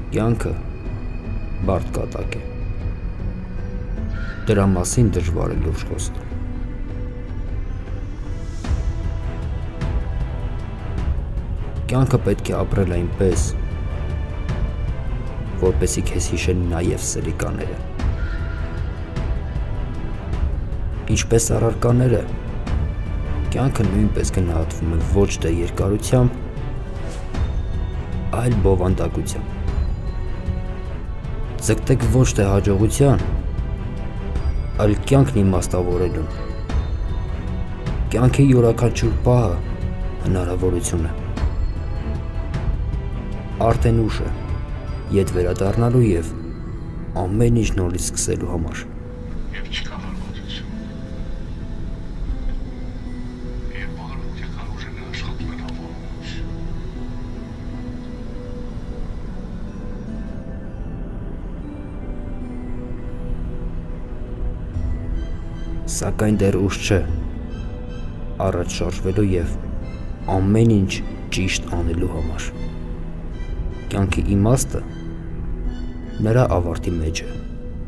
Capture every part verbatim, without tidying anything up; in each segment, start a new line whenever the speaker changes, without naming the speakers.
Կյանքը բարդ կատակ է։ Դրա մասին դժվար է լուրջ խոսել։ Կյանքը պետք է ապրել այնպես, որպեսզի քեզ հիշեն նաև սրիկաները։ Ինչպես առարկաները, կյանքը նույնպես գնահատվում է ոչ թե երկարությամբ, այլ բովանդակությամբ։ Ձգտեք ոչ թե հաջողության, այլ կյանքն իմաստավորելուն։ Կյանքի յուրաքանչյուր պահը հնարավորություն է։ Արդեն ուշ է, ետ վերադառնալու և ամեն ինչ նորից սկսելու համար։
Եվ չկա հարմարություն։ Եվ բոլոր հոգեկան ուժերը աշխատում են համոզված։
Սակայն դեռ ուշ չէ առաջ շարժվելու և ամեն ինչ ճիշտ անելու համար։ Կյանքի իմաստը նրա ավարտի մեջ է։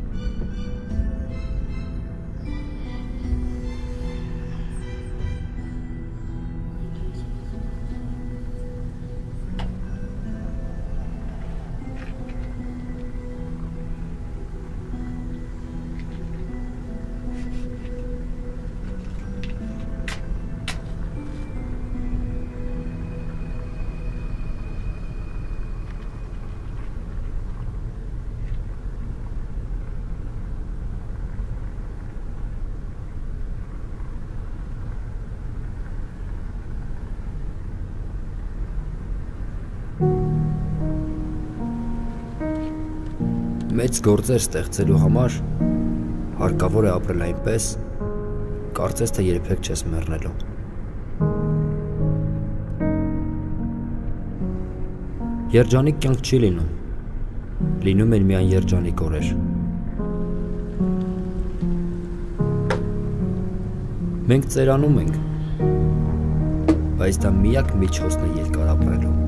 Մեծ գործեր ստեղծելու համար հարկավոր է ապրել այնպես, կարծես թե երբեք չես մեռնելու։ Երջանիկ կյանք չի լինում, լինում են միայն երջանիկ օրեր։ Մենք ծերանում ենք, բայց դա միակ միջոցն է երկար ապրելու։